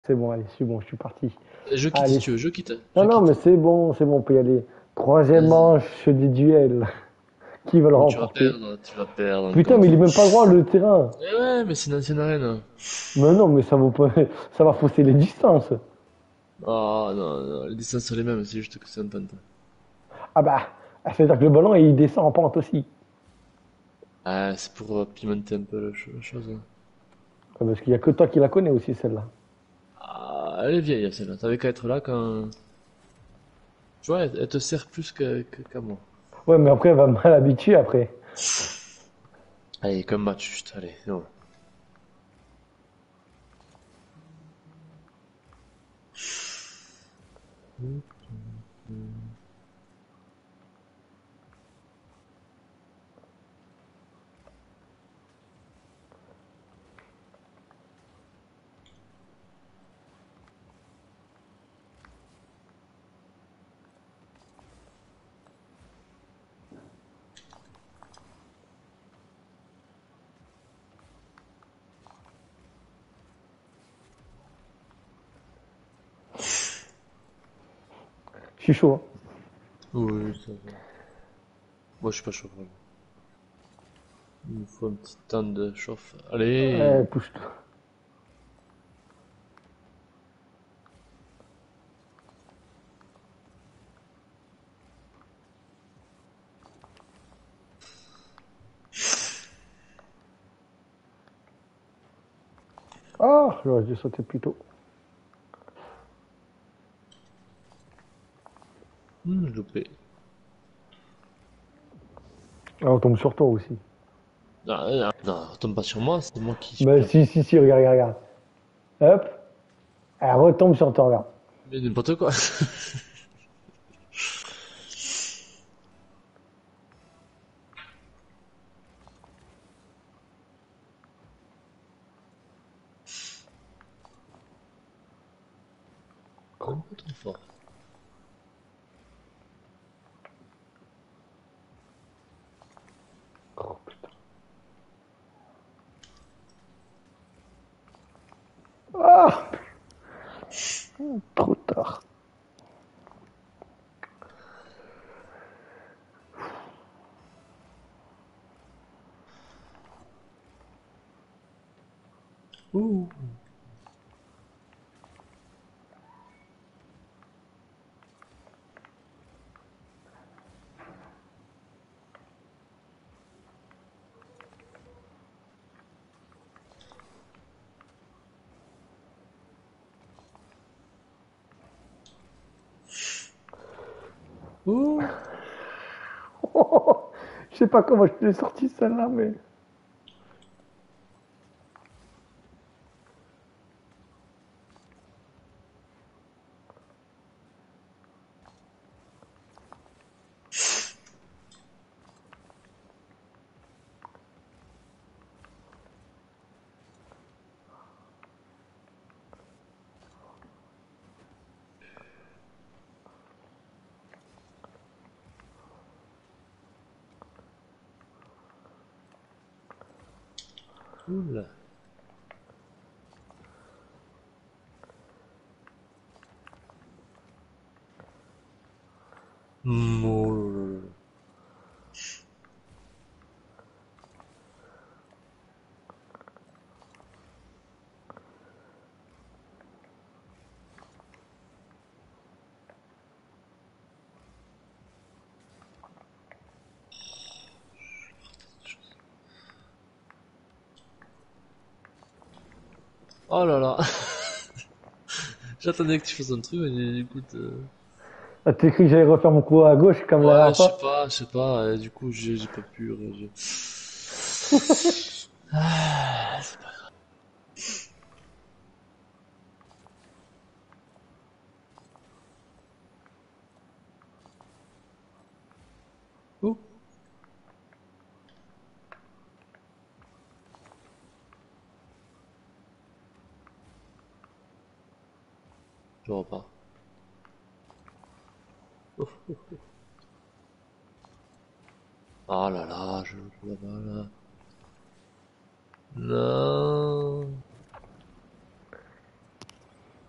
C'est bon, allez, je suis parti. Je quitte si Allez. tu veux, je quitte. Non, Je non, mais quitte. c'est bon, on peut y aller. Troisième Vas-y. manche des duels. Qui va le Oh, remporter? tu vas perdre Putain, mais encore. il est même pas droit le terrain. Eh ouais, mais c'est une ancienne arène. Mais non, mais ça vaut pas, ça va fausser les distances. Oh non, non, les distances sont les mêmes, c'est juste que c'est un punt. Ah bah, c'est-à-dire que le ballon, il descend en pente aussi. Ah, c'est pour pimenter un peu la chose, hein. Parce qu'il y a que toi qui la connais aussi, celle-là. Ah, elle est vieille celle-là. T'avais qu'à être là quand. Tu vois, elle te sert plus qu'à moi. Ouais, mais après, elle va mal habituer après. Allez, comme match, juste, allez, non. Je suis chaud. Oui, ça va. Moi, je suis pas chaud, vraiment. Il me faut un petit temps de chauffe. Hein. Allez. Pousse-toi. Ah, j'aurais dû sauter plus tôt. Je loupé. Ah, on tombe sur toi aussi. Non, non, non, retombe pas sur moi, c'est moi qui Bah, perds. si, regarde, regarde. Hop, elle retombe sur toi, regarde. Mais n'importe quoi. Un peu trop fort. Oh, putain. Ah, trop tard. Ouh. Ouh. Je sais pas comment je te l'ai sorti celle-là, mais. Oula. Oh là là là. Oh là là. J'attendais que tu fasses un truc, mais écoute. Ah, t'as cru que j'allais refaire mon coup à gauche comme la Ouais, dernière fois? je sais pas, du coup, j'ai pas pu réagir. C'est pas grave. Ouh. Je repars. Ouf. Oh là là, je loupe la balle. Non.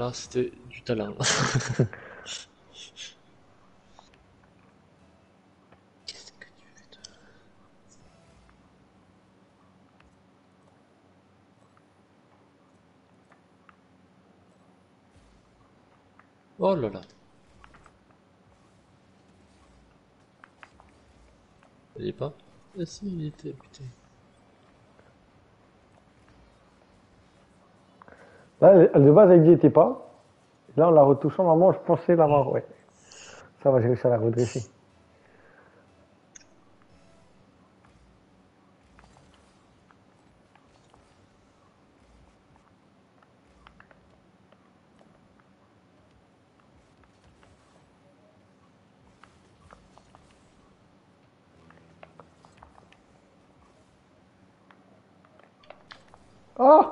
Là, c'était du talent. Qu'est-ce que tu fais toi? Oh là là. Il est pas? Ah si, il était, putain. Là, de base, elle n'y était pas. Là, en la retouchant, normalement, je pensais l'avoir, ouais. Ça va, j'ai réussi à la redresser. Oh!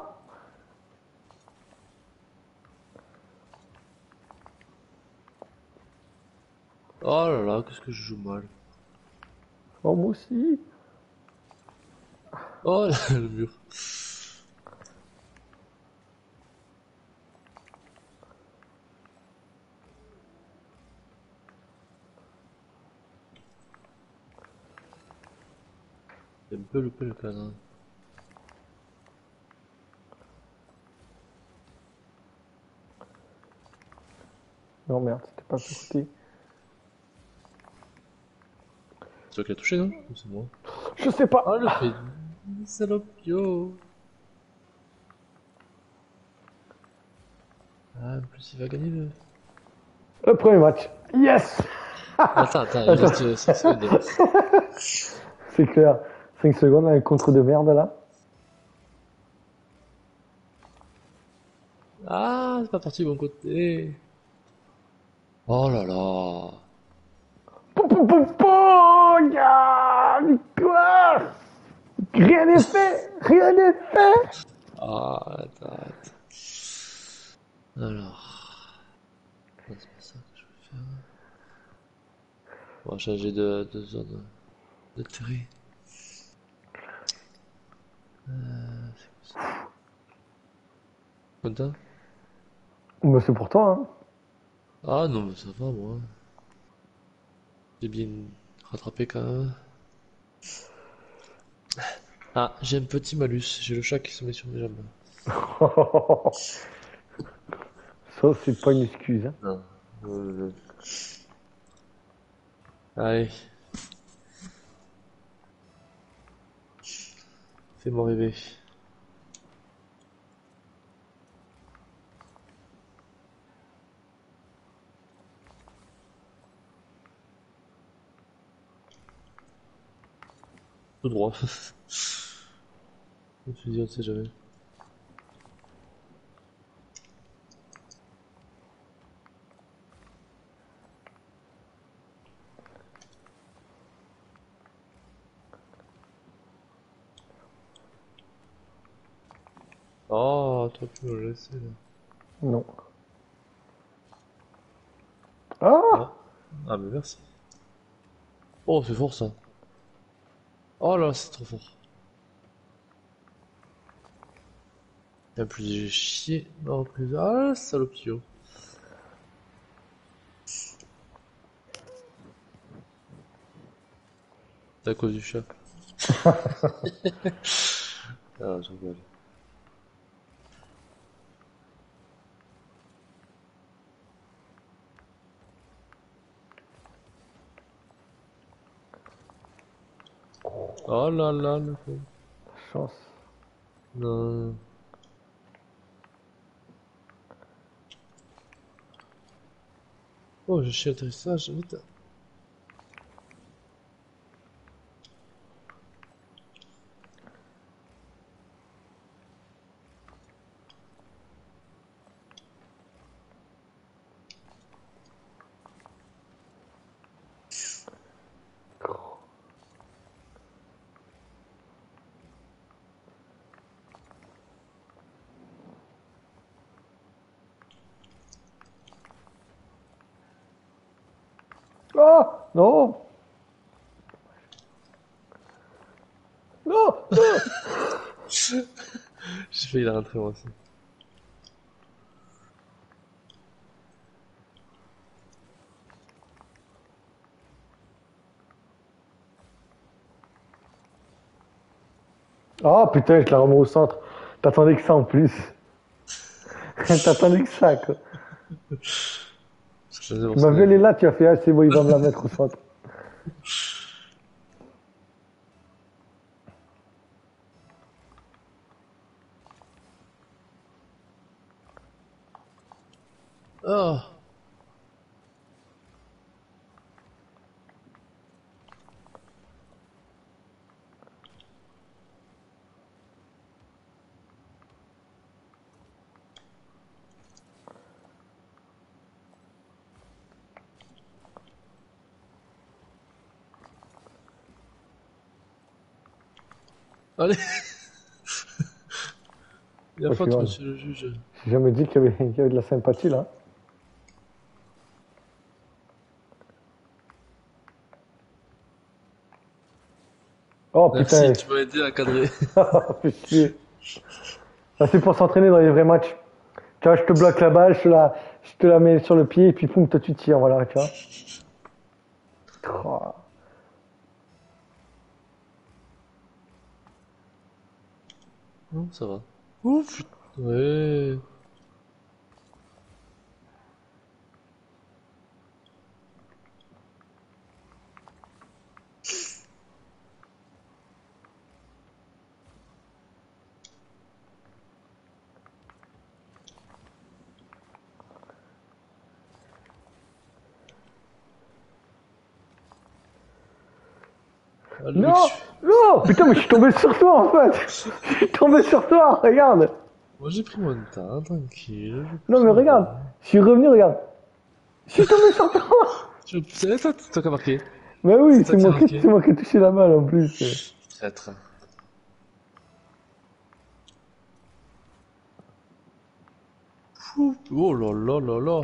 Oh là là, qu'est-ce que je joue mal. Oh, moi aussi. Oh là, le mur. J'ai un peu loupé le cadran. Non, merde, c'était pas de ce côté. C'est toi qui as touché, non? Ou c'est moi? Je sais Oh pas. le fait. Salopio. Ah, en plus il va gagner le... Le premier match. Yes! Attends, il Attends, reste 5 secondes. c'est clair. 5 secondes, un contre de merde, là. Ah, c'est pas parti de mon côté. Oh là là. Pou, pou, pou, pou, ya, victoire! Rien n'est fait! Rien n'est fait! Ah, attends. Alors. Non, c'est pas ça que je veux faire. On va changer de zone de terrain. C'est quoi ça? Content? Mais c'est pour toi, hein. Ah non, mais ça va, moi. J'ai bien rattrapé quand même. Ah, j'ai un petit malus. J'ai le chat qui se met sur mes jambes. Ça, c'est pas une excuse, hein. Non. Allez, fais-moi rêver. Tout droit. Je me suis dit, on sait jamais. Oh, toi tu me le laisser là. Non. Ah! Ah, ah mais merci. Oh, c'est fort ça. Oh là, c'est trop fort. Et en plus, j'ai chié ma reprise. Ah, salopio. C'est à cause du chat. Ah, j'en rigole. Oh là là, le con. Chance. Non. Oh, j'ai chié atterrissage, vite. Oh! Non! Non! Non! J'ai failli la rentrer moi aussi. Oh putain, je la remets au centre. T'attendais que ça en plus. T'attendais que ça, quoi. C'est bon, Tu ce m'as que vu j'avais aller dit. là, tu as fait, ah, c'est bon, il va me la mettre au centre. Oh! Allez! Il y a Moi, faute, monsieur le juge. j'ai jamais dit qu'il y avait de la sympathie, là. Oh Merci, putain, tu m'as aidé à cadrer. fais chier. Ah, c'est pour s'entraîner dans les vrais matchs. Tu vois, je te bloque la balle, je te la mets sur le pied, et puis poum, toi tu tires, voilà, tu vois. Oh. Non, ça va. Ouf! Ouais. Ah, le mec, Non, non, putain, mais je suis tombé sur toi, en fait. Je suis tombé sur toi, regarde. moi j'ai pris mon temps, tranquille, je Non, mais pousse ma regarde, balle. je suis revenu, regarde. Je suis tombé sur toi. C'est toi qui as marqué. Mais oui, C'est c'est toi qui as moi qui, marqué. c'est moi qui ai touché la balle, en plus. Traître. Oh là là là là.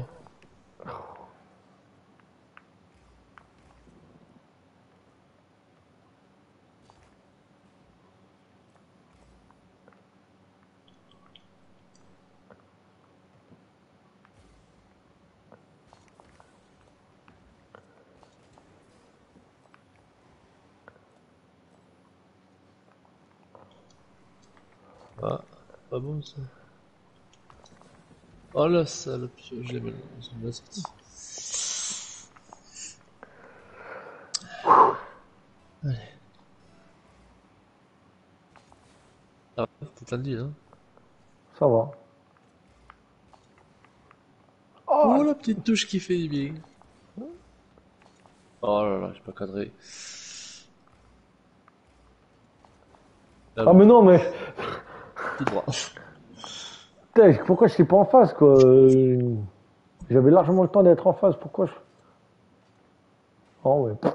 Ah, pas bon ça. Oh la salope, je l'ai sorti. Ah, t'es tendu, hein. Ça va. Oh, Oh la petite touche qui fait du bien. Oh là là, j'ai pas cadré. Ah ah, oui, mais non, mais tout droit. putain, pourquoi je suis pas en face, quoi. J'avais largement le temps d'être en face. Pourquoi je... Oh, ouais.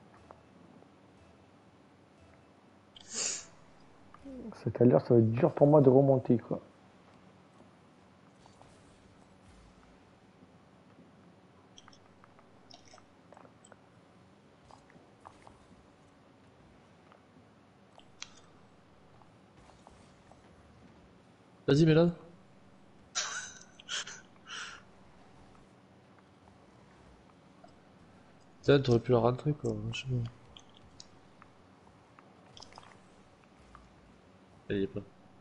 C'est-à-dire, ça va être dur pour moi de remonter, quoi. Vas-y, Mélan. Tiens, t'aurais pu la rentrer, quoi, franchement. Elle y est pas.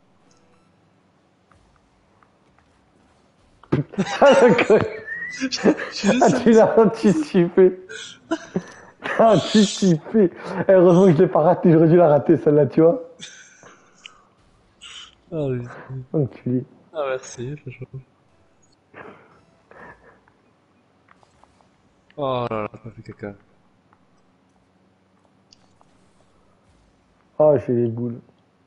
Ah, d'accord. Je suis Ah, juste tu sorti. l'as anticipé. T'as anticipé. Eh, heureusement que je l'ai pas raté. J'aurais dû la rater, celle-là, tu vois. Ah oui. Donc, tu dis. Ah merci, franchement. Oh là là, ça fait caca. Ah, j'ai les boules.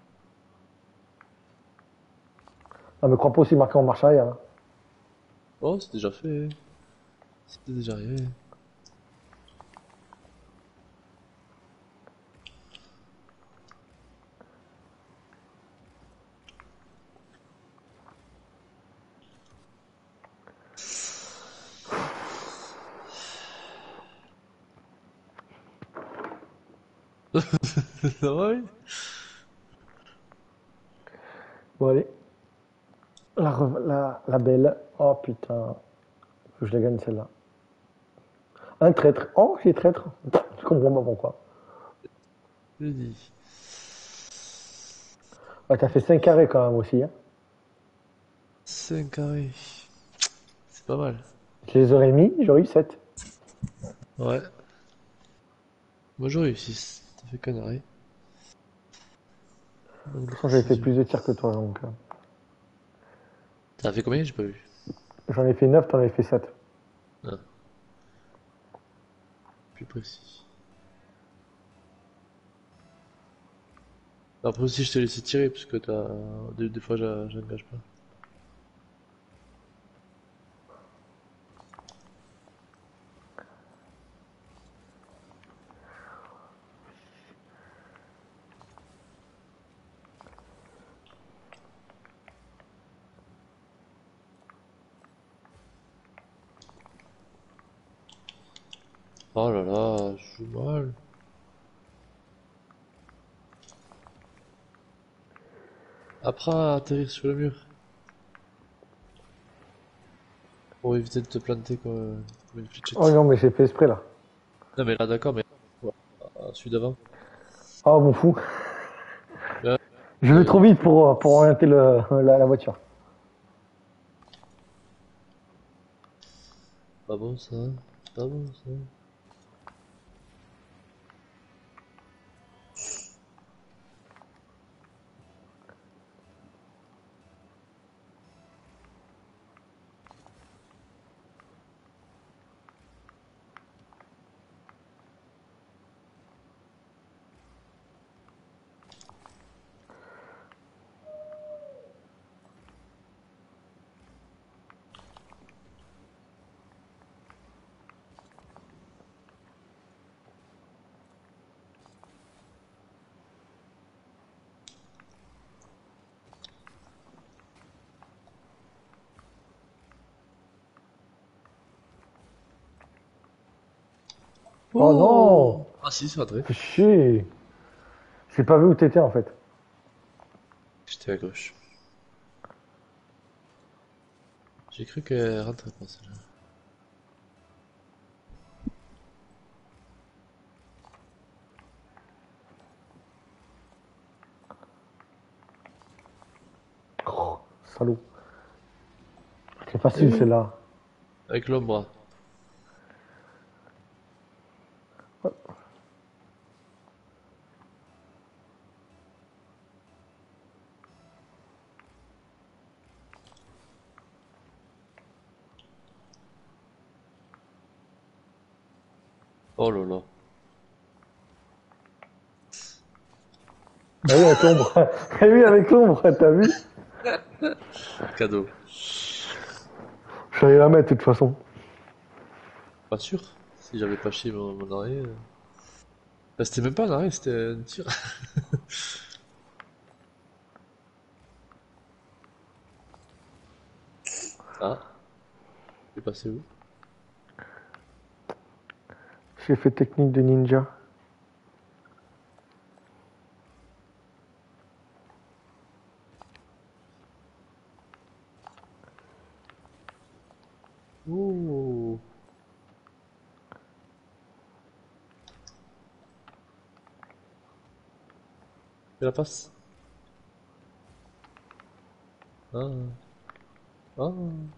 Ah, mais crois pas aussi marquer en marche arrière, hein. Oh, c'est déjà fait. C'est déjà arrivé. Ça va, oui. Bon, allez. La belle. Oh, putain. Faut que je la gagne, celle-là. Un traître. Oh, j'ai traître. Je comprends pas pourquoi. Je dis. Ah, t'as fait 5 carrés quand même aussi, hein. 5 carrés. C'est pas mal. Je les aurais mis, j'aurais eu 7. Ouais. Moi j'aurais eu 6. T'as fait qu'un arrêt. De Donc toute façon, j'avais c'est fait dur. plus de tirs que toi, donc. T'as fait combien? J'ai pas vu. J'en ai fait 9, t'en avais fait 7. Ah, plus précis. Après aussi je t'ai laissé tirer parce que t'as. Des fois j'engage pas. Oh là là, je joue mal. Apprends à atterrir sur le mur. Pour éviter de te planter comme une Oh fléchette. non, mais j'ai fait exprès là. Non mais là d'accord, mais ouais, celui d'avant. Oh, mon fou. Là, Je vais trop vite pour orienter la voiture. pas bon ça, pas bon ça. Oh non! Oh ah si, c'est vrai. Fais chier. J'ai pas vu où t'étais en fait. J'étais à gauche. J'ai cru qu'elle rentrait pas celle-là. Oh, salaud. C'est Eh facile oui, celle-là. avec l'ombre. Oh là là, Ah oui, avec l'ombre. Ah oui, avec l'ombre, t'as vu? cadeau. J'allais la mettre de toute façon. Pas sûr. Si j'avais pas chié mon arrêt. Bah, c'était même pas un arrêt, c'était un tir. Ah, c'est passé où? J'ai fait technique de ninja. Oh, fais la passe. Ah, ah.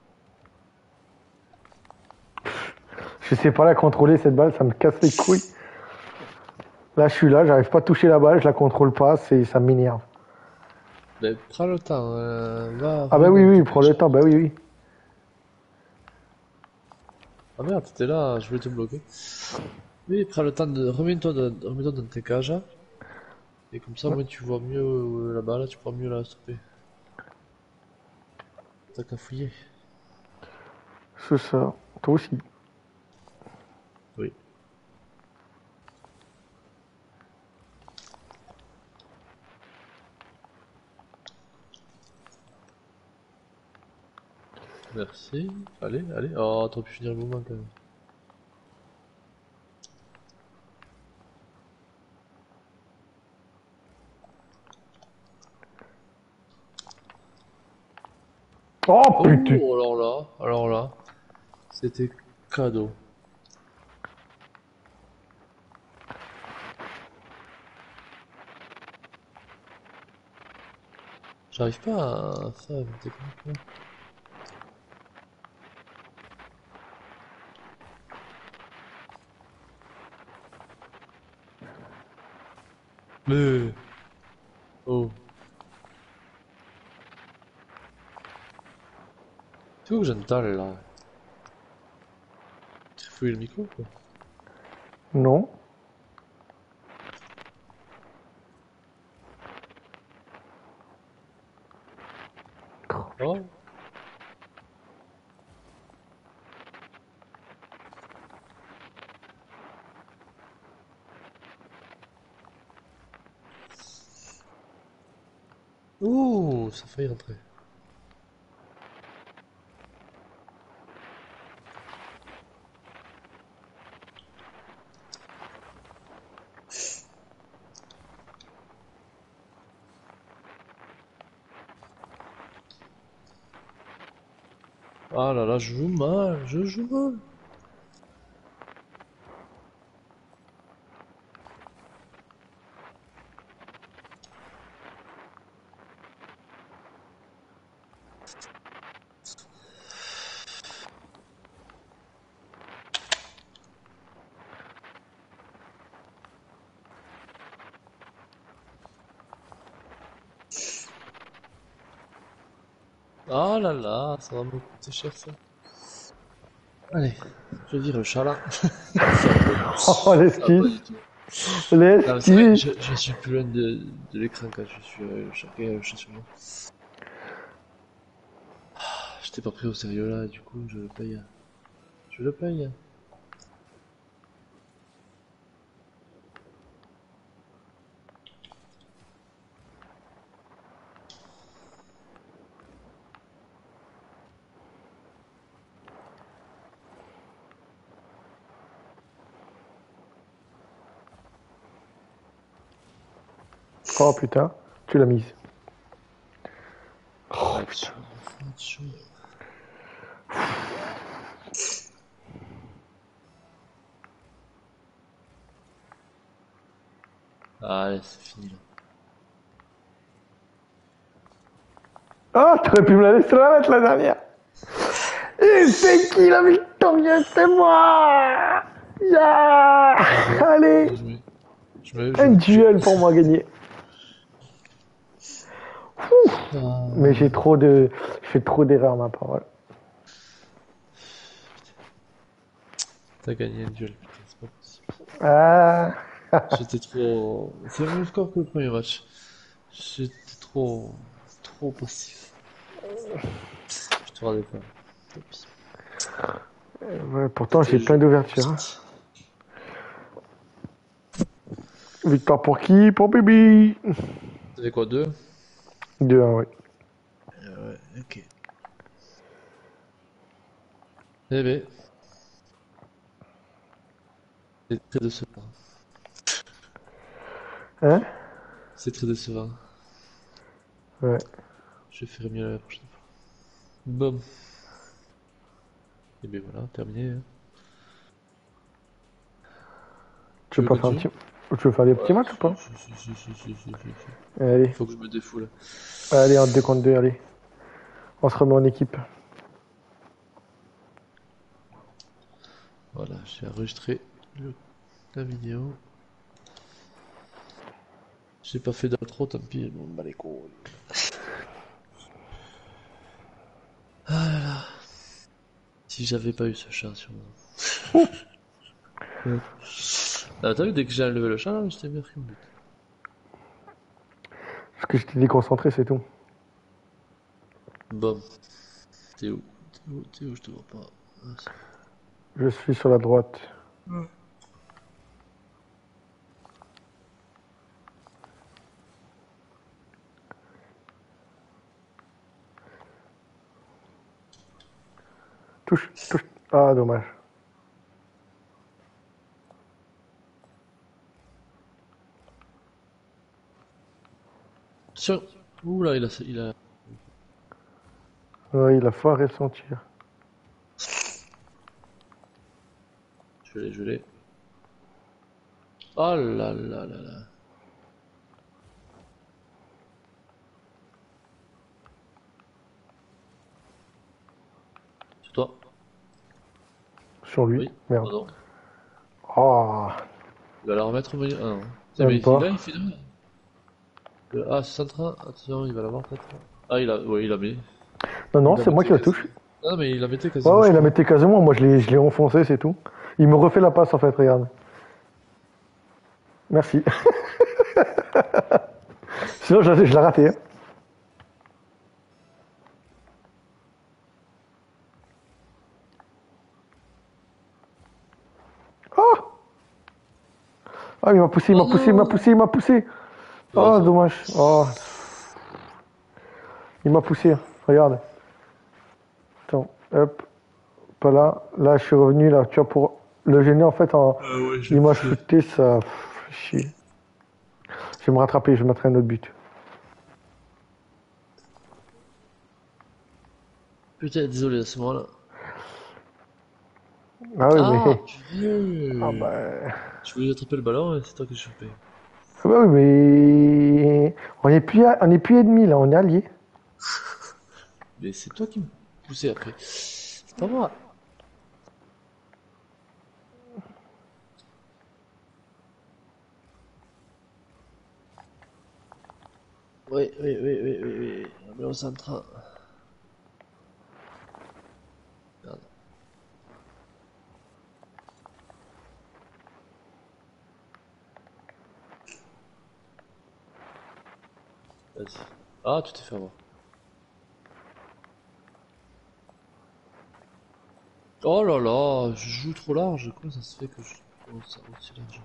Je sais pas la contrôler cette balle, ça me casse les couilles. Là, je suis là, j'arrive pas à toucher la balle, je la contrôle pas, ça m'énerve. Mais prends le temps, va, Ah bah reviens oui, dans oui, tes prends le cages. temps, bah oui, oui. Ah merde, t'étais là, je voulais te bloquer. Oui, prends le temps de. Remets-toi dans tes cages. Et comme ça, moi, tu vois mieux là-bas, là, tu pourras mieux la stopper. T'as qu'à fouiller. C'est ça. Toi aussi. Oui. Merci. Allez, allez. Oh, t'aurais pu finir le moment quand même. Oh putain! Oh, alors là, c'était cadeau. J'arrive pas à faire une technique là. Mais... Oh. Tu vois que j'entends là? Tu fouilles le micro quoi? Non. Oh. Ouh, ça a failli rentrer. Ah là là, je joue mal, je joue mal. Ah là là, ça va me coûter cher ça. Allez, je vais dire le chat là. Oh, Ça va pas l'excuse. du tout. Non mais c'est vrai, L'excuse. je suis plus loin de l'écran quand je suis chacun le chat sur moi. Je t'ai pas pris au sérieux là, du coup je le paye. Je le paye. Oh putain, tu l'as mise. Oh Faut être putain. chaud, faut être chaud. Allez, c'est fini là. Ah, t'aurais pu me la laisser la mettre la dernière. Et c'est qui la victorieuse? C'est moi. Yeah. Bien joué, Allez, bien joué. Je me un vais me coucher. duel pour moi gagné. Mais Ah, je fais trop d'erreurs ma parole. t'as gagné un duel, putain, c'est pas possible. Ah, J'étais trop... C'est le même score que le premier match. J'étais trop passif. Je te rendais pas. Tant pis. ouais, pourtant C'était j'ai le plein jeu. d'ouvertures. Hein. Victoire pour qui? Pour Bibi. T'avais quoi, deux? 2-1, oui. Ouais, ok. Eh ben, c'est très décevant. Hein? C'est très décevant. Ouais. Je vais faire mieux la prochaine fois. Bon. Et ben voilà, terminé. Hein. Tu Tu veux veux pas faire un petit... continuer? Tu veux faire des petits Ouais, matchs ou pas? si. Allez. Faut que je me défoule. Allez, en 2 contre 2, allez. On se remet en équipe. Voilà, j'ai enregistré la vidéo. J'ai pas fait d'intro, tant pis, bon, bah les couilles. Si j'avais pas eu ce chat sur moi. Ah, t'as vu, dès que j'ai enlevé le chat, là, j'étais bien pris mon but. Parce que je t'ai déconcentré, c'est tout. Bam. T'es où? T'es où? Je te vois pas. Ah, c'est Je suis sur la droite. bon. Touche, touche. Ah, dommage. Tiens. Ouh là, il a... Ouais, il a foiré son tir. Je l'ai. Oh là là là là. toi. Sur lui. Oui. Merde. Oh non. Oh, Il va la remettre au milieu. Ah non. Tiens, même mais il a, pas. il fait deux. Ah, c'est en train. Attention, il va l'avoir peut-être. Ah, il a. Ouais, il a mis. Non, non, Il a c'est moi metté qui la touche. quasiment. Non, mais il a metté Ouais, quasiment, ouais, je il a crois. metté quasiment. Moi, je l'ai enfoncé, c'est tout. Il me refait la passe, en fait, regarde. Merci. Sinon, je l'ai raté. Hein. Oh, ah, il m'a poussé, il m'a Oh poussé, il m'a non! poussé, il m'a poussé. Comment Oh, ça? dommage. Oh, il m'a poussé. Regarde. Attends, hop, pas là. Là, je suis revenu, là, tu vois, pour le gêner, en fait, Ouais, j'ai il m'a poussé. shooté, ça. Chier. Je vais me rattraper, je vais mettre un autre but. Putain, désolé à ce moment-là. Ah oui, Ah, mais. Ah purée! bah. Je voulais attraper le ballon et c'est toi qui l'as chopé. Ah bah oui, mais. On est plus ennemis, là, on est alliés. Mais c'est toi qui me poussais après. C'est pas moi. Oui, oui, oui, oui, oui, oui. On est au centre. Merde. Vas-y. Ah, tu t'es fait avoir. Oh là là, je joue trop large. Comment ça se fait que je joue aussi large?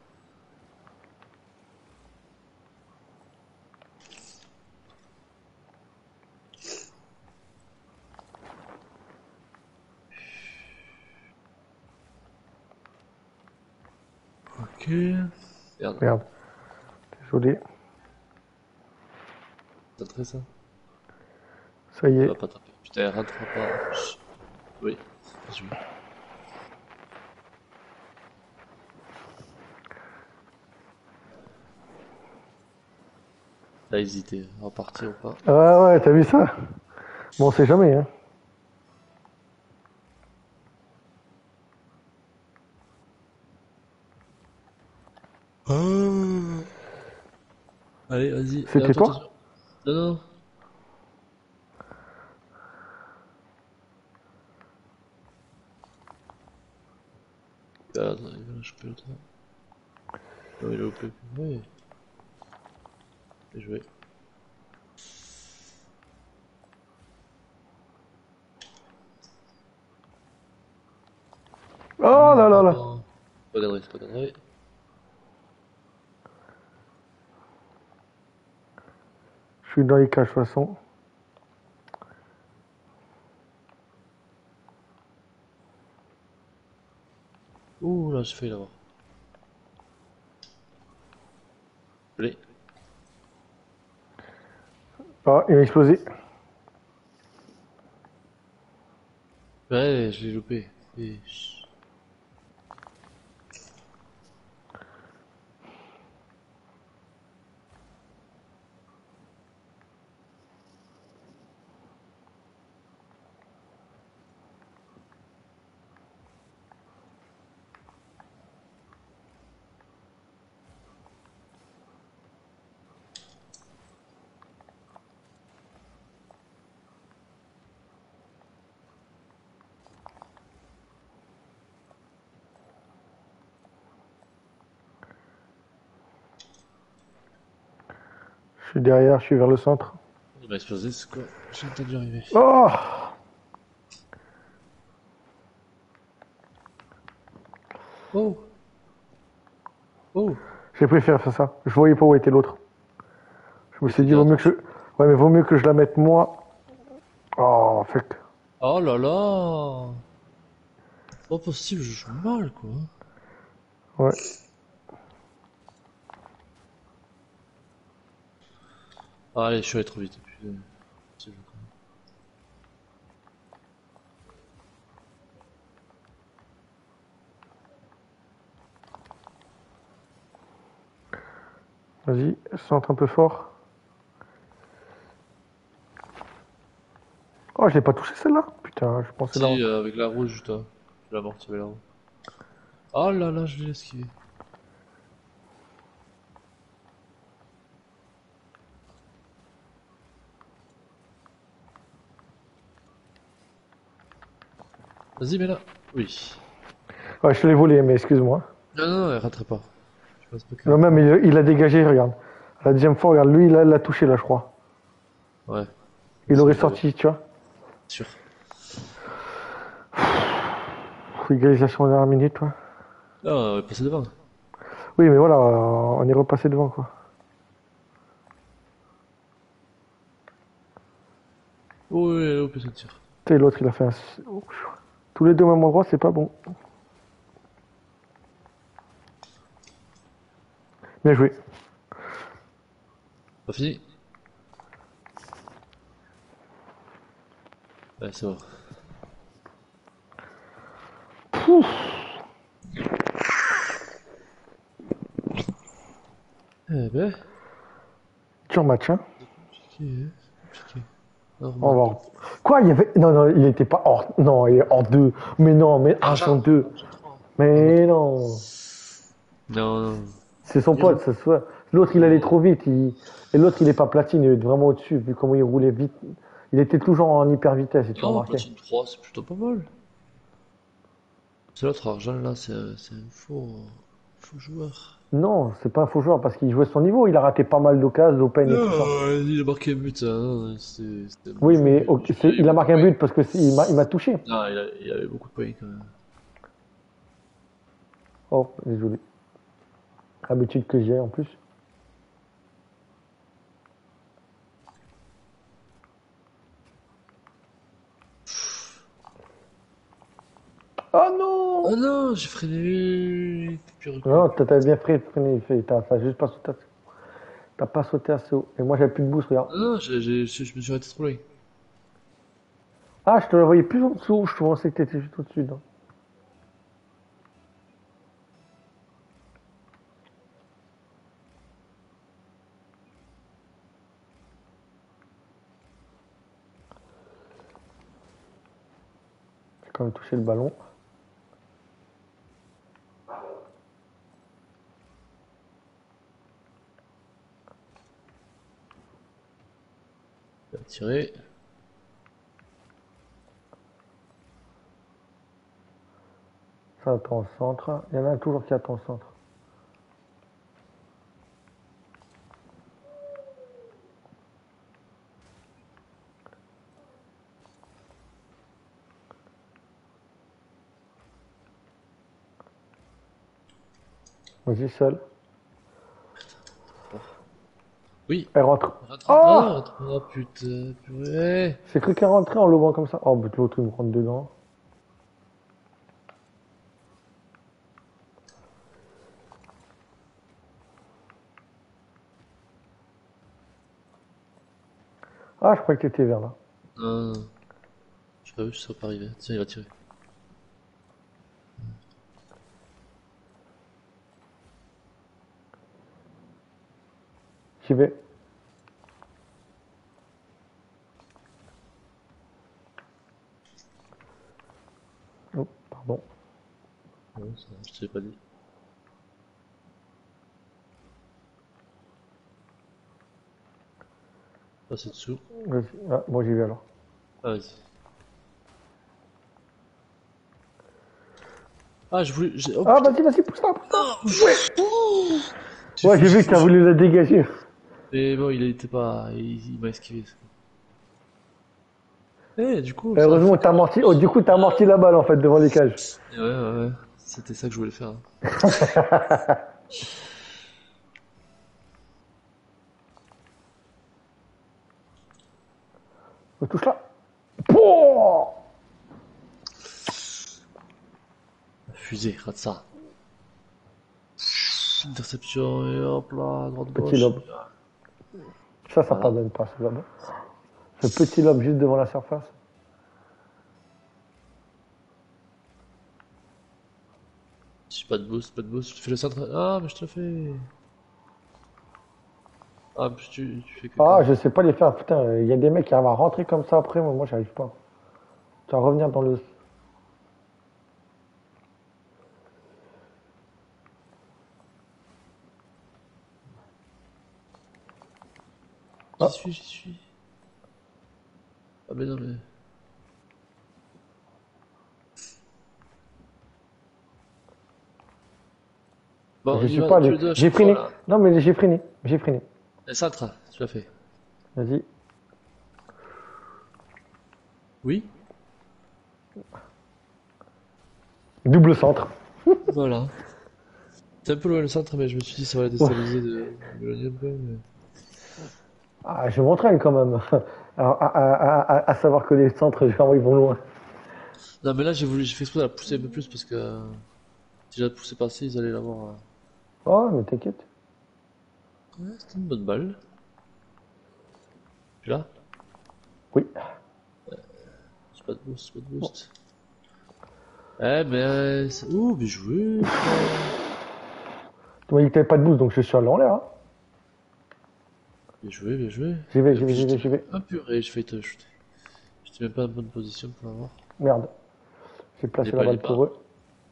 Ok. Merde. Merde, désolé. T'as très ça? Ça y Elle est. va pas taper. Putain, elle rentrera pas. Oui. Bien joué. T'as hésité. À repartir ou pas? Ouais, ouais, t'as vu ça? Bon, on sait jamais, hein. Allez, vas-y. C'était Attends, toi? attention. Non, non. Il va la choper l'autre. Non, il est au plus. Oui. Bien joué. Oh là là Oh là. non. Pas d'adresse, pas d'adresse. Je suis dans les cages, de toute façon. Ouh là, j'ai failli l'avoir. Je l'ai. Ah, il a explosé. Ouais, je l'ai loupé. Et... Je suis derrière, je suis vers le centre. Il m'a explosé, c'est quoi? J'ai entendu arriver. Oh! Oh! Oh! J'ai préféré faire ça. Je voyais pas où était l'autre. Je me Il suis était dit, vaut derrière mieux toi. que je... Ouais, mais vaut mieux que je la mette moi. Oh, fait que... Oh là là! C'est pas possible, je joue mal, quoi. Ouais. Ah, allez, je suis allé trop vite. Putain. C'est possible, quoi. Vas-y, centre un peu fort. Oh, je l'ai pas touché celle-là. Putain. Putain, je pensais Si, là. avec la rouge, toi. Tu l'as amorti avec la rouge. Oh là là, je l'ai esquivé. Vas-y, mets là. Oui. Ouais, je te l'ai volé, mais excuse-moi. Non, non, non, elle raterait pas. Je pense pas qu'elle Non, rate. même, il a dégagé, regarde. La deuxième fois, regarde, lui, il l'a touché, là, je crois. Ouais, Il ça aurait je l'avais. sorti, tu vois. Sûr. Égalisation en dernière minute, toi. Ah, on est passé devant. Oui, mais voilà, on est repassé devant, quoi. Oh, oui, oh, personne tire. Tu sais, l'autre, il a fait un... Tous les deux au même endroit, c'est pas bon. Bien joué. Pas fini? Ouais, c'est bon. Eh ben, Dur match, hein. c'est compliqué, hein. C'est compliqué. On va Normand. voir. Quoi, il y avait... Non, non, il était pas hors... Non, il est hors deux. Mais non, mais un Argent. contre deux. Argent 3. Argent Mais 3. non. Non, non. C'est son Nul. pote, ça se voit. L'autre, il allait Non. trop vite. Et l'autre, il est pas platine, il est vraiment au-dessus, vu comment il roulait vite. Il était toujours en hyper vitesse, si tu Non, remarquais. platine 3, c'est plutôt pas mal. C'est l'autre argent là, c'est un faux joueur. Non, c'est pas un faux joueur, parce qu'il jouait son niveau. Il a raté pas mal d'occasions, d'open et tout ça. Non, il a marqué un but, hein. C'était un bon Oui, joueur. mais ok, Il a eu il a beaucoup de marqué un points. but parce que il m'a touché. Non, il avait beaucoup de points quand même. Oh, désolé. Habitude que j'ai en plus. Oh Oh non! non, j'ai freiné. Puis recul. Non, t'as bien freiné, t'as juste pas sauté. T'as pas sauté assez haut. Et moi, j'avais plus de boost, regarde. Non, non, je me suis arrêté trop loin. Ah, je te la voyais plus en dessous. Je pensais que t'étais juste au-dessus. Non. J'ai quand même touché le ballon. Il a tiré. Ça attend au centre. Il y en a un toujours qui attend au centre. Vas-y, seul. Fort. Oui. Elle rentre. Rentre. Oh! Non, rentre. Oh putain, purée. J'ai cru qu'elle rentrait en lobant comme ça. Oh, but l'autre, il me rentre dedans. Ah, je crois que t'étais vers là. Non, non. Je savais, je serais pas arrivé. Tiens, il a tiré. J'y vais. Oh, pardon. Non, ça, je t'avais pas dit. Ah, c'est dessous. Vas-y. Ah, moi, j'y vais alors. Ah, vas-y. Ah, je voulais. Oh Ah, putain. vas-y, pousse-la, pousse-la. J'ai Ouais, fait- j'ai vu que t'as j'ai- voulu la dégager. Mais bon, il était pas. Il m'a esquivé. Eh, du coup, ça a Heureusement, fait. t'as amorti. Oh, du coup, t'as amorti la balle, en fait, devant les cages. Ouais, ouais, ouais. C'était ça que je voulais faire, hein. Touche-la. Pouah. Fusée, rate ça. Interception, et hop là, droite Petit gauche. lobe. Ça Voilà. pardonne pas, ce lobe. Ce petit lobe juste devant la surface. J'ai pas de boost, pas de boost. Je te fais le centre. Ah, mais je te le fais. Ah, puis tu fais Ah, caca. je sais pas les faire. Putain, il y a des mecs qui arrivent à rentrer comme ça après. Moi, j'arrive pas. Tu vas revenir dans le... J'y Ah, suis, j'y suis. Ah mais non mais... Bon, je on y suis va pas tous allé. les deux à J'ai chaque fois freiné. là. Non, mais j'ai freiné. J'ai freiné. Et centre, tu l'as fait. Vas-y. Oui? Double centre. Voilà. C'est un peu loin le centre, mais je me suis dit ça va la Ouais. déstabiliser de m'éloigner un peu. Mais... Ah, je m'entraîne quand même. Alors, à savoir que les centres, généralement, ils vont loin. Non mais là j'ai fait exprès de la pousser un peu plus parce que si je la poussais passer, ils allaient l'avoir. Oh, mais t'inquiète. Ouais, c'était une bonne balle. Puis là, Oui. c'est pas de boost, c'est pas de boost. Eh mais... Ouh, bien joué, frère. Tu m'as dit que t'avais pas de boost, donc je suis allé en l'air. Hein. Bien joué, bien joué. J'y vais, Et j'y vais, puis j'y vais, j'étais j'y même... vais. Ah purée, j'ai failli te shooter. J'étais même pas en bonne position pour l'avoir. Merde. J'ai placé la Il est balle pas. pour eux.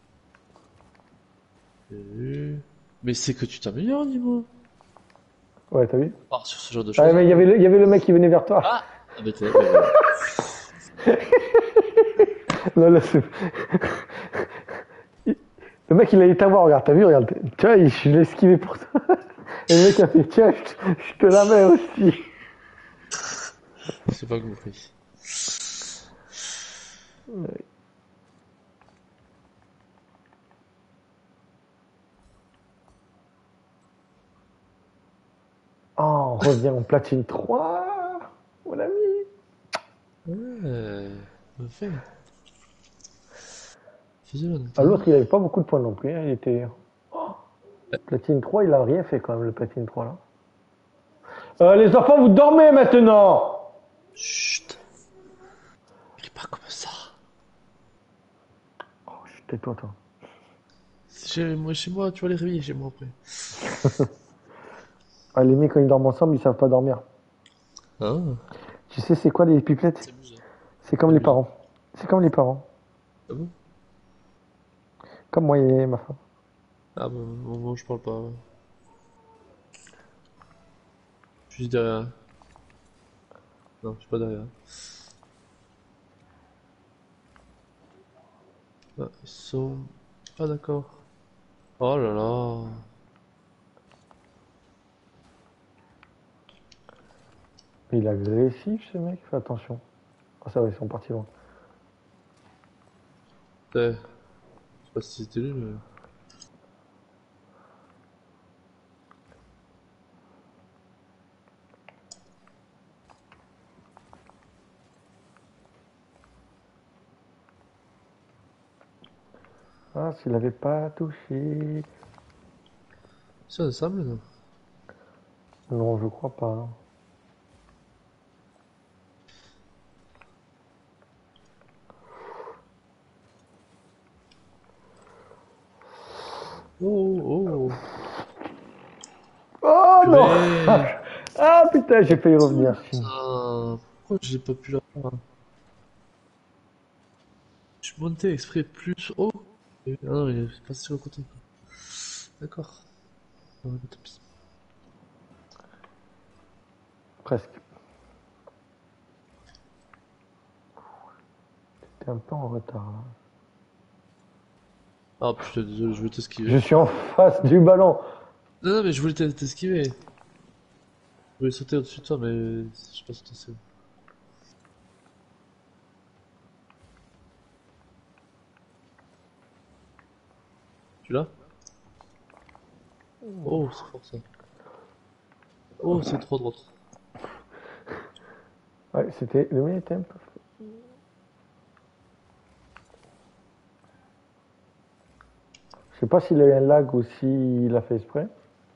Bien vu. Mais c'est que tu t'améliores, dis-moi. Ouais, t'as vu? Ah, sur ce genre de Ah, choses. mais il y avait le mec qui venait vers toi. Ah! Ah bah, bah voilà. Là, là, le mec, il allait t'avoir, regarde, t'as vu, regarde. Tu vois, je l'ai esquivé pour toi. Et le mec a fait, tiens, je te la mets aussi. J'ai pas compris. Oh, on revient en platine 3, mon ami. Ouais, parfait. Faisais Ah, longtemps. l'autre, il avait pas beaucoup de points non plus. Hein. Il était platine 3, il a rien fait quand même, le platine 3 là. Les enfants, vous dormez maintenant. Chut. Crie pas comme ça. Oh, tais-toi, toi. Chez moi, tu vas les réveiller chez moi après. Ah, les mecs, quand ils dorment ensemble, ils savent pas dormir. Ah, Tu sais, c'est quoi les pipelettes? c'est amusant. C'est comme les Amusant. parents. C'est comme les parents. Ah bon? Comme moi et ma femme. Ah bon, moi je parle pas. Je suis juste derrière. Non, je suis pas derrière. Ah, ils sont pas d'accord. Oh là là. Il est agressif, ce mec. Fais attention. Ah, ça va, ils sont partis loin. Je sais pas si c'était lui, mais... Ah, s'il avait pas touché. C'est ensemble, non? Non, je crois pas. Hein. Oh, oh, oh. Oh non. Purée. Ah putain, j'ai failli revenir. Putain, pourquoi j'ai pas pu l'avoir? Je suis monté exprès plus haut. Ah non, il est passé sur le côté. D'accord. Ah, ouais, tant pis. Presque. T'es un peu en retard là. Ah putain, désolé, je voulais Je t'esquiver. suis en face du ballon. Non, non, mais je voulais t'esquiver. Je voulais sauter au-dessus de toi, mais je sais pas sauter seul. Tu l'as? Oh, c'est fort ça. Oh, c'est trop droite. Ouais, c'était le mien était un peu. Je sais pas s'il a eu un lag ou s'il a fait exprès.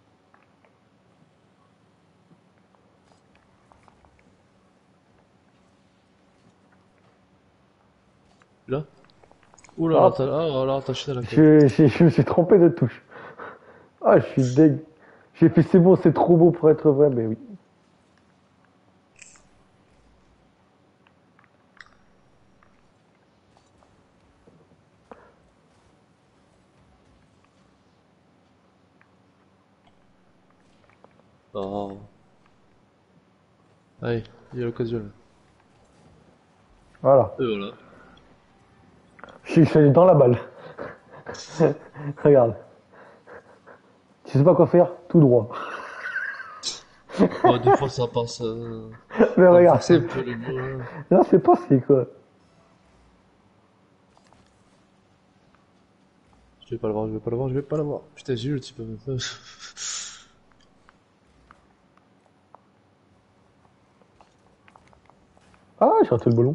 Tu l'as? Ouh là là, Hop, t'as chié dans la cage. je me suis trompé de touche. Ah, je suis deg. J'ai fait c'est bon, c'est trop beau pour être vrai, mais oui. Oh. Allez, il y a l'occasion là. Voilà. Et voilà. Je suis dans la balle. Regarde. Tu sais pas quoi faire, tout droit. Ouais, des fois ça passe. Mais Ça regarde, passe un peu le mot là. là c'est passé quoi. Je vais pas l'avoir, je vais pas l'avoir, je vais pas l'avoir. Putain, j'ai eu le type même pas. Ah, j'ai raté le ballon.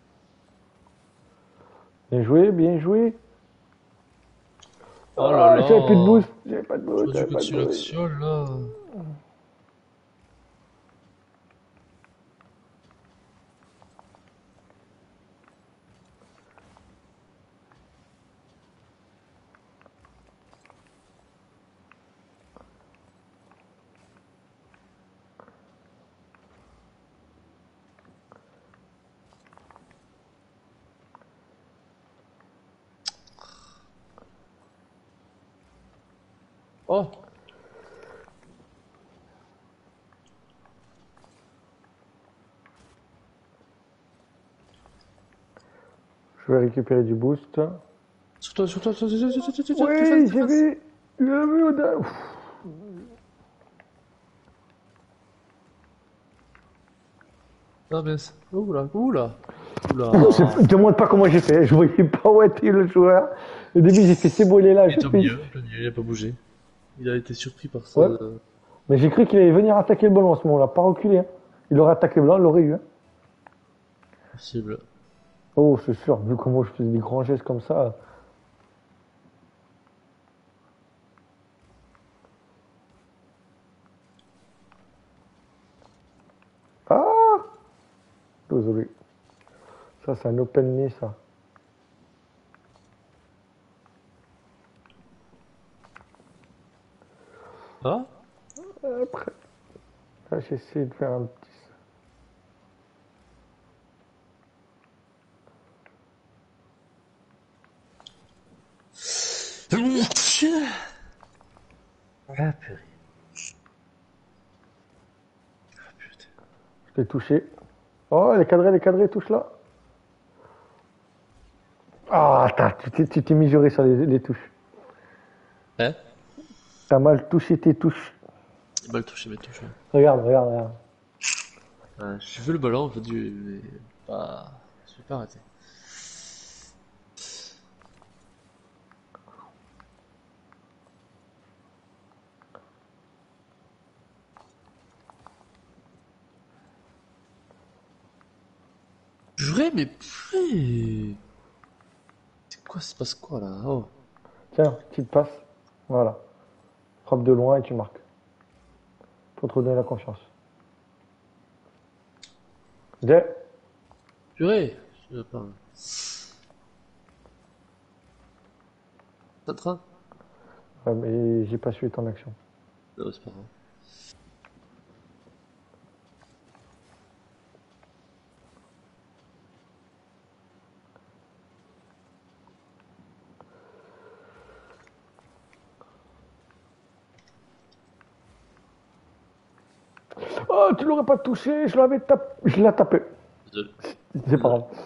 Bien joué, bien joué. Oh là Ah, j'avais plus de là. boost. J'avais pas de boost, J'aurais dû j'avais pas de continuer boost. l'action là. Oh. Je vais récupérer du boost. Sur toi, t'es Oui, j'ai vu. J'ai vu. Ouf. Ah mince. Oula, oula. Je Oula. demande pas comment j'ai fait. Je voyais pas où était le joueur. Au début, j'ai fait c'est beau, il est là. Il J'ai est au fait. milieu, il a pas bougé. Il a été surpris par ça. Ouais. Mais j'ai cru qu'il allait venir attaquer le ballon en ce moment-là, pas reculer. Hein. Il aurait attaqué le ballon, il l'aurait eu. Hein. Possible. Oh, c'est sûr, vu comment je faisais des grands gestes comme ça. Ah, désolé. Ça, c'est un open knee, ça. Ah? Après, là, j'essaie de faire un petit. Ah purée. Ah putain. Je l'ai touché. Oh, les cadrés, touche là. Ah, tu t'es mijauré sur les touches. Hein? T'as mal touché tes touches. Mal touché, mal touché. Regarde, regarde, regarde. J'ai vu le ballon, en fait, mais pas. Je vais pas arrêter. J'aurais, mais purée. C'est quoi, ça passe quoi là? Oh. Tiens, petite passe. Voilà. Frappe de loin et tu marques. Faut te redonner la confiance. J'ai. Purée. Je sais pas. Ça train? Ouais, mais j'ai pas suivi ton action. Non, c'est pas grave. Oh, tu l'aurais pas touché, je l'ai tapé. Désolé. C'est pas grave.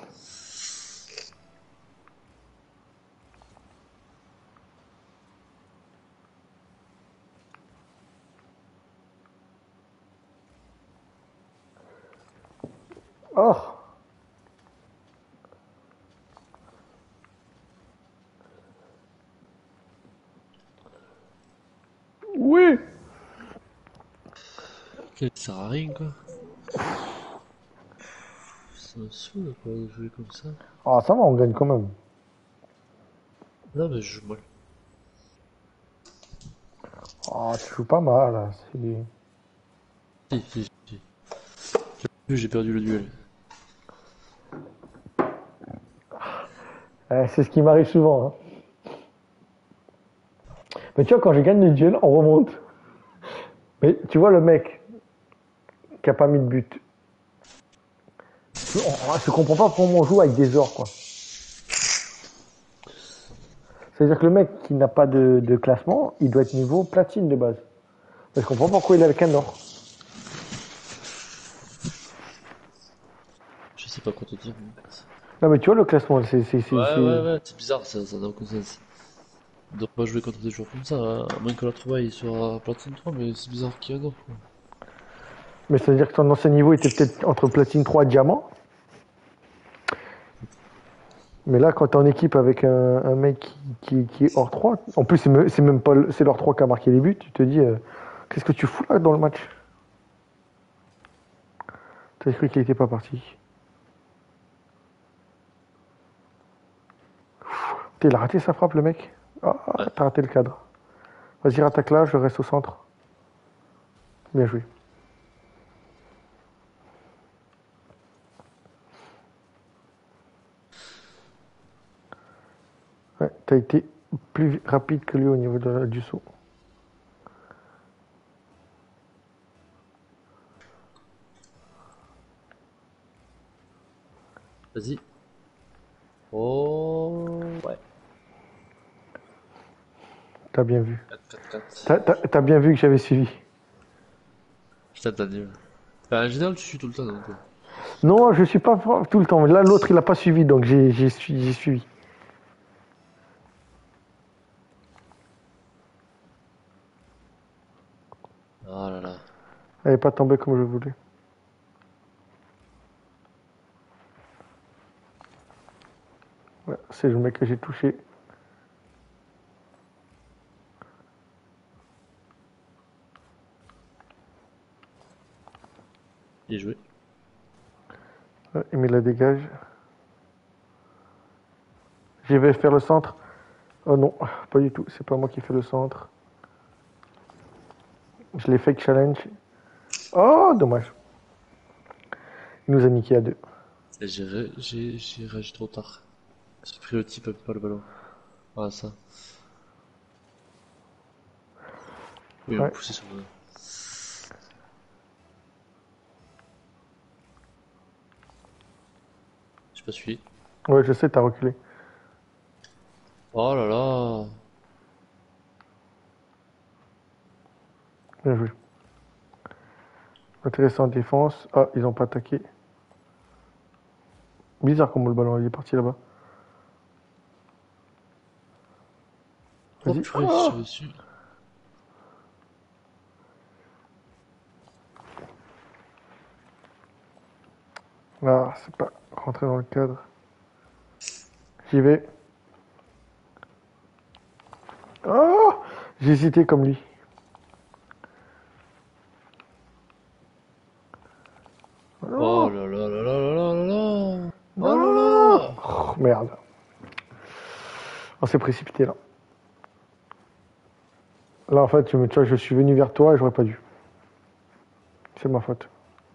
Oh, oui. Ça sert à rien, quoi. Ça me saoule, quoi, de jouer comme ça. Ah, ça va, on gagne quand même. Non, mais je joue mal. Ah, tu joues pas mal, là. C'est- Si. J'ai perdu le duel. C'est ce qui m'arrive souvent. Hein. Mais tu vois, quand je gagne le duel, on remonte. Mais tu vois le mec qui a pas mis de but. Je comprends pas pourquoi on joue avec des ors, quoi. C'est-à-dire que le mec qui n'a pas de classement, il doit être niveau platine de base. Mais je comprends pourquoi il a le Kendor. Je sais pas quoi te dire, mon pote. Non, mais tu vois le classement, Ouais, c'est bizarre, ça n'a aucun sens. On doit pas jouer contre des joueurs comme ça, hein. À moins que la trouvaille il soit platine 3, mais c'est bizarre qu'il y en a, quoi. Mais ça veut dire que ton ancien niveau était peut-être entre platine 3 et diamant. Mais là, quand t'es en équipe avec un mec qui est hors 3, en plus, c'est même pas c'est l'hors 3 qui a marqué les buts, tu te dis, qu'est-ce que tu fous là dans le match? T'as cru qu'il était pas parti. Il a raté sa frappe, le mec. Ah, Ouais, t'as raté le cadre. Vas-y, rattaque là, je reste au centre. Bien joué. Ouais, t'as été plus rapide que lui au niveau du saut. vas-y. Oh, ouais. T'as bien vu. 4-4-4. T'as bien vu que j'avais suivi. Je t'ai entendu. Enfin, en général, tu suis tout le temps, donc. Non, je suis pas tout le temps. Là, l'autre, il a pas suivi, donc j'ai suivi. Oh là là. Elle n'est pas tombée comme je voulais. Ouais, c'est le mec que j'ai touché. Bien joué. Ouais, il met la dégage. Je vais faire le centre. Oh non, pas du tout. C'est pas moi qui fais le centre. Je l'ai fake challenge. Oh, dommage. Il nous a niqué à deux. Et j'ai réagi trop tard. J'ai pris le type, pas le ballon. Voilà, ça. Oui, on Ouais, poussait sur le. J'ai pas suivi. ouais, je sais, t'as reculé. Oh là là. Bien joué. Intéressant en défense. Ah, ils ont pas attaqué. Bizarre comment le ballon il est parti là-bas. Oh Vas-y. purée, Oh, j'avais su. ah, c'est pas rentré dans le cadre. J'y vais. Oh, j'ai hésité comme lui. Oh Non, là là là là là là là là. Oh là non. là. Oh, merde. On s'est précipité là. Là, en fait, tu vois, je suis venu vers toi et j'aurais pas dû. C'est ma faute.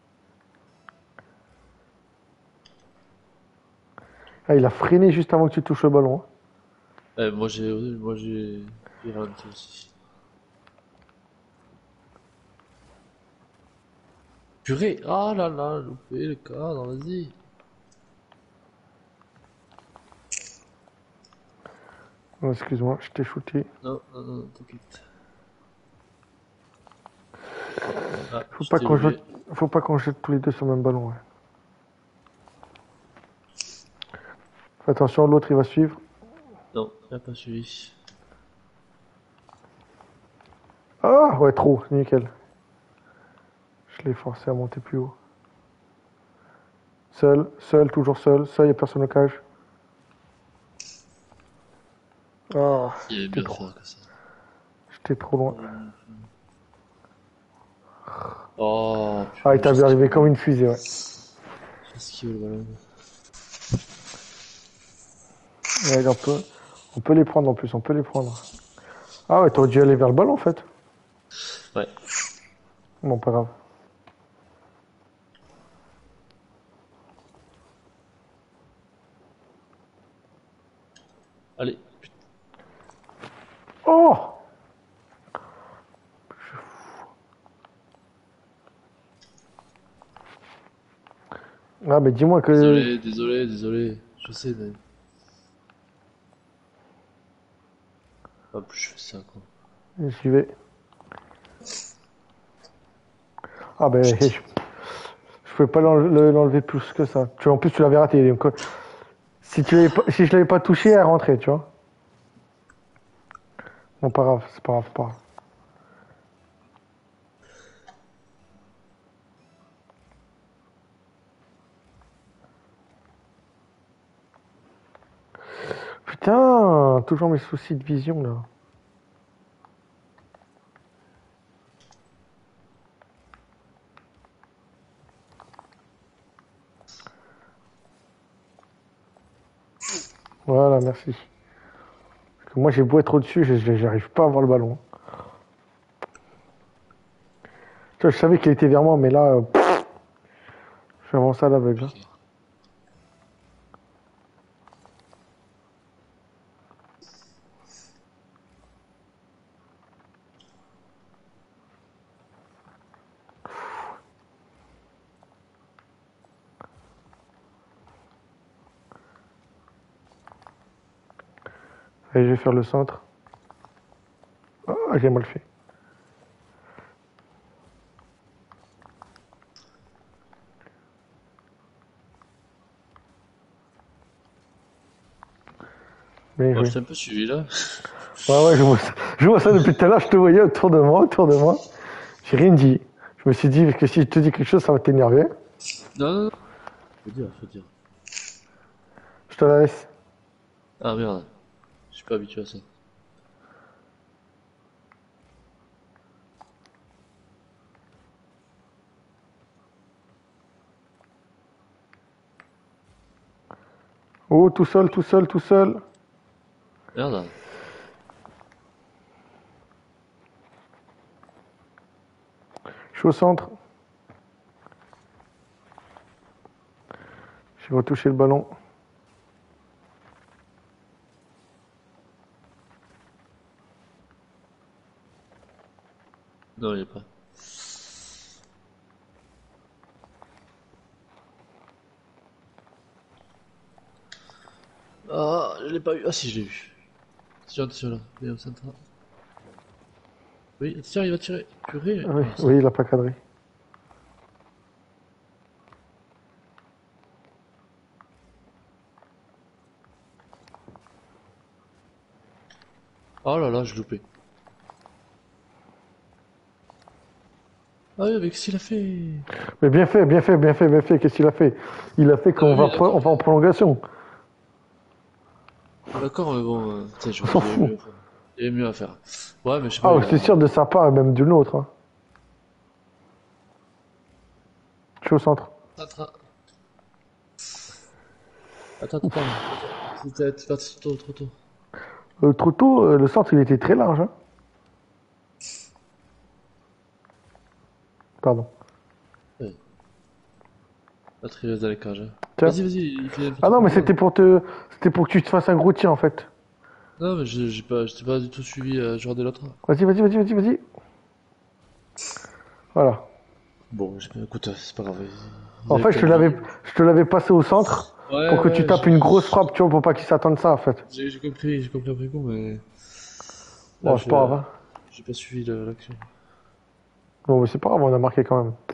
Ah, il a freiné juste avant que tu touches le ballon, hein. j'ai ralenti aussi. Purée, ah là là, loupé le cadre, vas-y. Oh, excuse-moi, je t'ai shooté. Non, non, non, t'inquiète. Ah, Faut je pas t'ai qu'on jette, loupé. faut pas qu'on jette tous les deux sur le même ballon, ouais. Fais attention, l'autre il va suivre. Non, il a pas suivi. Ah, ouais, trop, nickel. Je l'ai forcé à monter plus haut. Seul, seul, toujours seul. Ça, y a personne au cage. Ah, Il aime bien faire que ça. j'étais trop loin. Oh, Ah, il purée, t'a vu arriver comme une fusée, ouais. j'ai esquivé le ballon. Ouais, on peut les prendre en plus, on peut les prendre. Ah ouais, t'aurais dû aller vers le ballon en fait. Ouais, Bon, pas grave. allez. Oh, ah, mais dis-moi que Désolé. Je sais, mais. En plus, je fais ça, quoi. j'y vais. Ah ben, je pouvais pas l'enlever plus que ça. En plus, tu l'avais raté. Donc, si je l'avais pas touché, elle rentrait, tu vois. Bon, pas grave, c'est pas grave, pas grave. Putain, toujours mes soucis de vision, là. Voilà, merci. Parce que moi, j'ai beau être au-dessus, j'arrive pas à voir le ballon. Tu vois, je savais qu'il était vers moi, mais là, je suis avancé à l'aveugle, hein. Compliqué. Allez, je vais faire le centre. Ah, j'ai mal fait. Bien Bon, joué. je t'ai un peu suivi là. Ouais, ouais, je vois ça depuis tout à l'heure, je te voyais autour de moi, autour de moi. J'ai rien dit. Je me suis dit que si je te dis quelque chose, ça va t'énerver. Non, non, non. Faut dire, faut dire. Je te la laisse. Ah merde, je suis pas habitué à ça. Oh, tout seul, tout seul, tout seul. Merde. Je suis au centre. J'ai retouché le ballon. Non, il est pas. Ah, je l'ai pas eu. Ah si, je l'ai eu. Attention là. Il est au centre. Oui, tiens, il va tirer. Purée. Oui, Ah, ça. oui, il a pas cadré. Oh là là, je loupé. Ah oui, mais qu'est-ce qu'il a fait? Mais bien fait, bien fait, bien fait, bien fait. Qu'est-ce qu'il a fait? Il a fait Non, mais qu'on oui, va, d'accord, on va en prolongation. d'accord, mais bon, tu sais, On s'en il y avait fout. mieux, il y avait mieux à faire. Ouais, mais je sais pas, Ah, il c'est a. sûr de sa part et même d'une autre, hein. Je suis au centre. Attends, attends. T'es parti trop tôt, trop tôt. Trop tôt, le centre, il était très large, hein. Pardon. Ouais, pas très dans les cages. Hein. Tiens. Vas-y, il fait Ah n'importe non, quoi. mais Non, c'était pour que tu te fasses un gros tir, en fait. non mais je t'ai pas du tout suivi, je regardais l'autre. Vas-y, vas-y, vas-y, vas-y, vas-y. Voilà. Bon, écoute, c'est pas grave. Ils En avaient fait, compris. je te l'avais passé au centre pour Ouais, que tu ouais, tapes une grosse frappe, tu vois, pour pas qu'ils s'attendent ça, en fait. j'ai compris après coup, mais là, Bon, c'est pas grave, hein. j'ai pas suivi l'action. Bon, mais c'est pas grave, on a marqué quand même.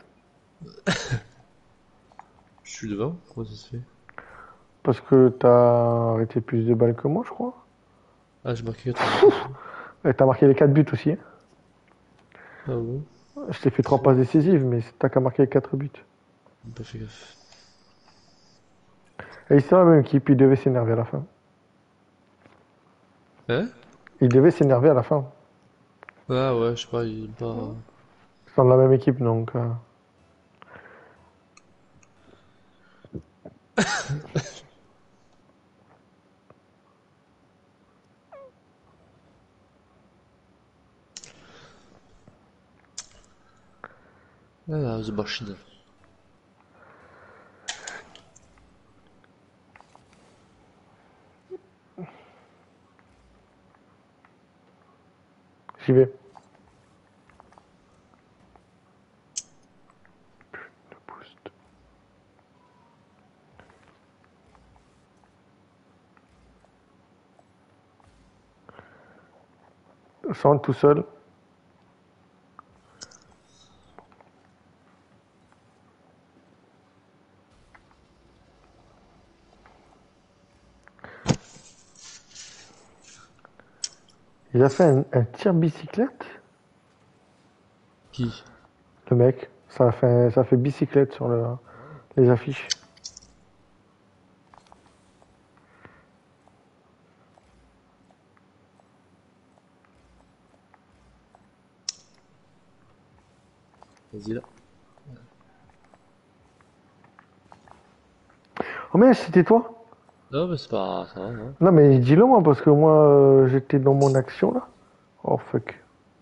Je suis devant, comment ça se fait? Parce que t'as arrêté plus de balles que moi, je crois. Ah, j'ai marqué 4 buts aussi. Et t'as marqué les 4 buts aussi, hein. Ah bon? Je t'ai fait 3 passes décisives, mais t'as qu'à marquer les 4 buts. J'ai pas fait gaffe. Et c'est la même équipe, ils devaient s'énerver à la fin. Hein? Ils devaient s'énerver à la fin. Ah ouais, je sais pas, il est pas... C'est dans la même équipe, donc... Ah, The Machine. J'y vais. Le boost. Centre tout seul. Il a fait un tir bicyclette, Qui? le mec. Ça fait bicyclette sur les affiches. Vas-y là. Oh mais c'était toi? Non, mais c'est pas ça, va, non. Non mais dis-le moi parce que moi j'étais dans mon action là. Oh fuck.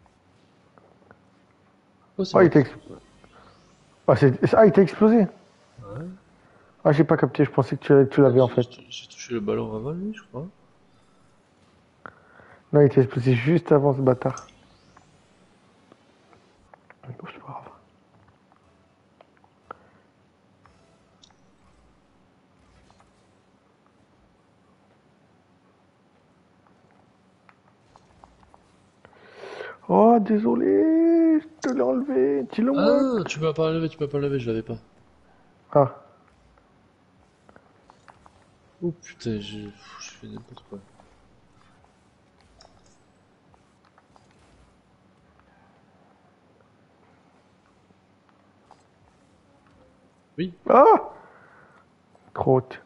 Oh, c'est Ah moi il qui. t'a il t'a explosé. Ouais. Ah j'ai pas capté, je pensais que tu l'avais en fait. J'ai touché le ballon avant lui, je crois. Non il t'a explosé juste avant ce bâtard. Oh, c'est pas grave. Oh désolé, je te l'ai enlevé. Dis-le moi. Ah, tu m'as pas levé, je l'avais pas. Ah. Oh putain, je fais n'importe quoi. Oui. Ah trop haute.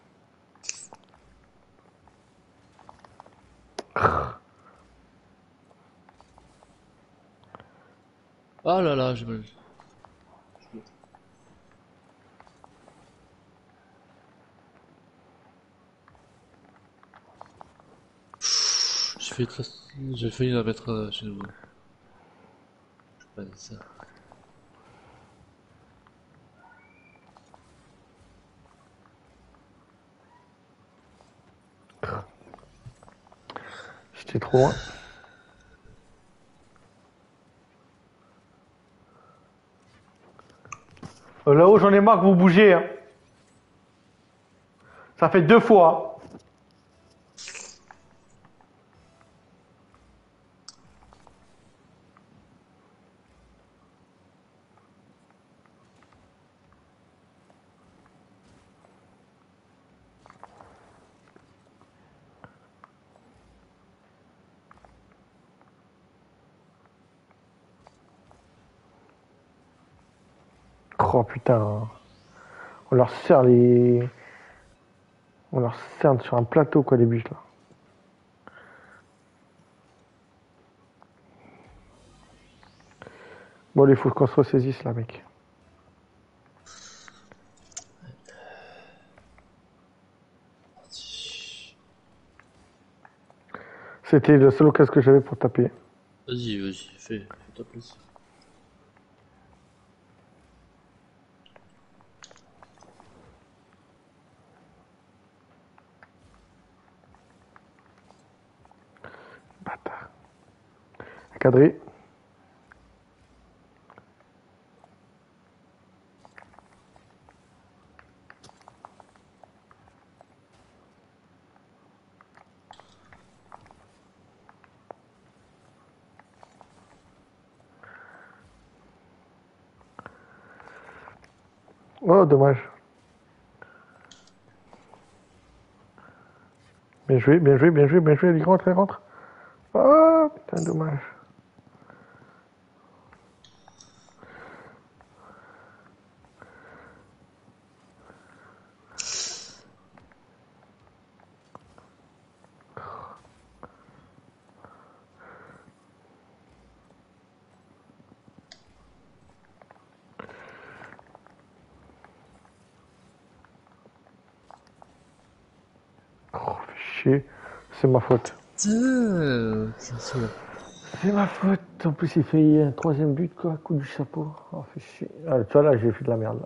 Ah là là, j'ai mal. J'ai failli, j'ai failli la mettre chez nous. Je pas dit ça. J'étais trop loin. Là-haut j'en ai marre que vous bougez. Hein. Ça fait 2 fois. Oh putain. On leur sert les. On leur sert sur un plateau quoi les bûches là. Bon il faut qu'on se ressaisisse là mec. C'était le seul occasion que j'avais pour taper. Vas-y, vas-y, fais ta place. Bâtard. Cadré. Oh dommage. Bien joué, bien joué, bien joué, bien joué. Il rentre, il rentre. Oh putain dommage. Oh fais chier. C'est ma faute. Putain, c'est ça. C'est ma faute. En plus il fait un troisième but quoi, coup du chapeau. Oh fais chier. Ah, tu vois là j'ai fait de la merde là.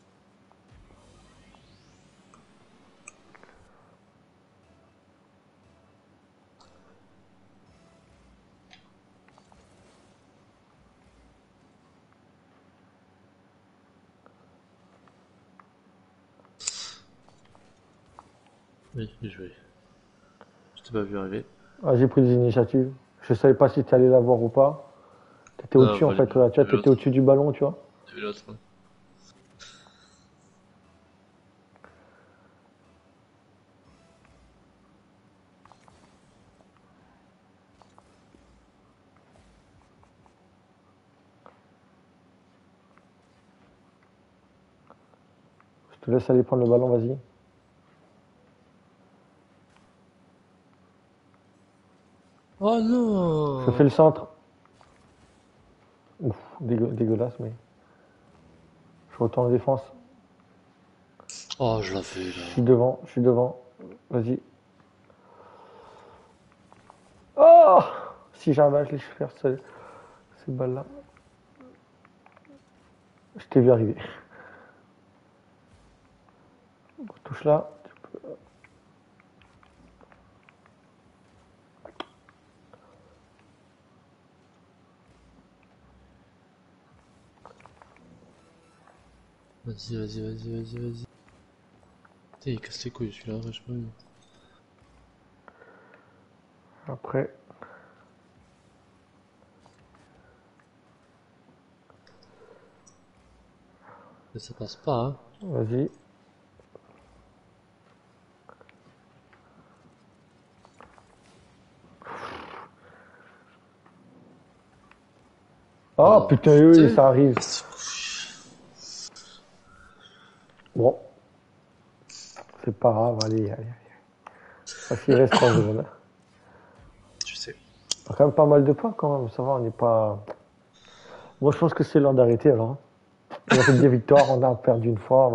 Oui, bien joué. Je t'ai pas vu arriver. Ah, j'ai pris des initiatives. Je savais pas si tu allais l'avoir ou pas. T'étais Ah, au-dessus en bah, fait, là, tu j'ai vois, vu t'étais l'autre. au-dessus du ballon, tu vois. J'ai vu l'autre. Hein. te laisse aller prendre le ballon, vas-y. Oh Je fais non! le centre. Ouf, dégueulasse, mais. Je retourne en défense. Oh, je l'avais Je là. suis devant, je suis devant. Vas-y. Oh! Si j'arrive à les faire ces balles-là. Je t'ai vu arriver. Touche là. Vas-y, vas-y, vas-y, vas-y, vas-y. Putain, il casse les couilles celui-là, vachement. Après. Mais ça passe pas, hein. Vas-y. Oh Oh, putain, oui, putain. ça arrive. Bon, c'est pas grave, allez, allez. Parce qu'il reste 3 secondes. Tu sais. On a quand même pas mal de points quand même, ça va, on n'est pas. Moi je pense que c'est l'heure d'arrêter alors. On a fait 2 victoires, on a perdu une fois,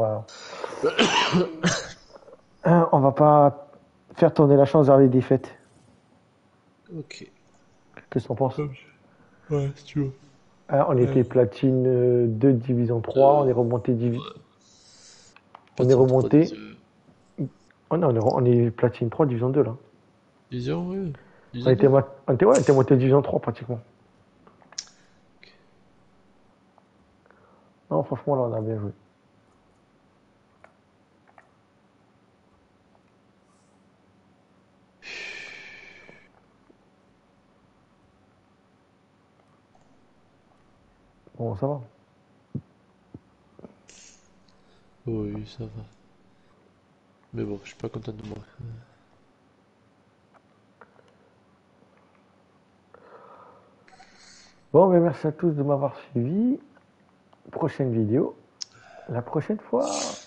on va pas faire tourner la chance vers les défaites. Ok. Qu'est-ce que t'en penses? Ouais, si tu veux. On était platine 2 division 3, on est remonté on est Platine 3 remonté. division. Oh non, on est platine 3 division 2 là. Division, ouais. On Division était, 2. ouais, on était monté division 3 pratiquement. Non, franchement là on a bien joué. Bon, ça va. Oui, ça va. Mais bon, je suis pas content de moi. Bon, mais merci à tous de m'avoir suivi. Prochaine vidéo, la prochaine fois.